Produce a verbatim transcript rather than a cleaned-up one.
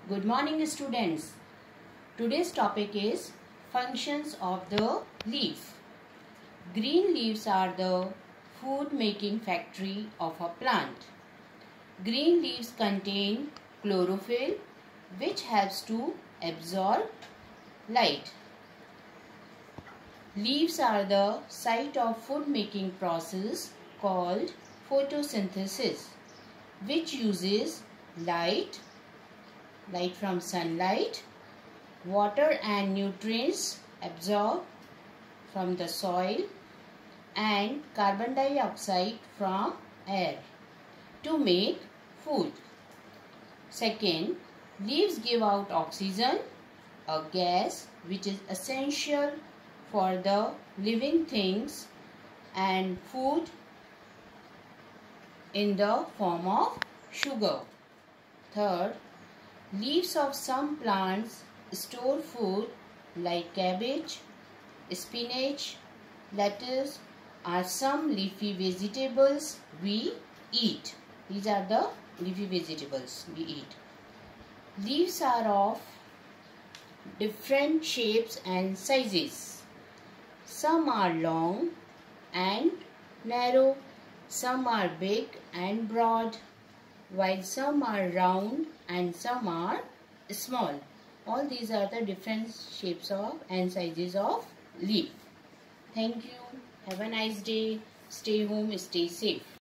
Good morning, students. Today's topic is functions of the leaf. Green leaves are the food making factory of a plant. Green leaves contain chlorophyll, which helps to absorb light. Leaves are the site of food making process called photosynthesis, which uses light light from sunlight, water and nutrients absorbed from the soil, and carbon dioxide from air to make food. Second, leaves give out oxygen, a gas which is essential for the living things, and food in the form of sugar. Third, leaves of some plants store food like cabbage, spinach, lettuce are some leafy vegetables we eat. These are the leafy vegetables we eat. Leaves are of different shapes and sizes. Some are long and narrow, some are big and broad, while some are round and some are small. All these are the different shapes of and sizes of leaf. Thank you. Have a nice day. Stay home. Stay safe.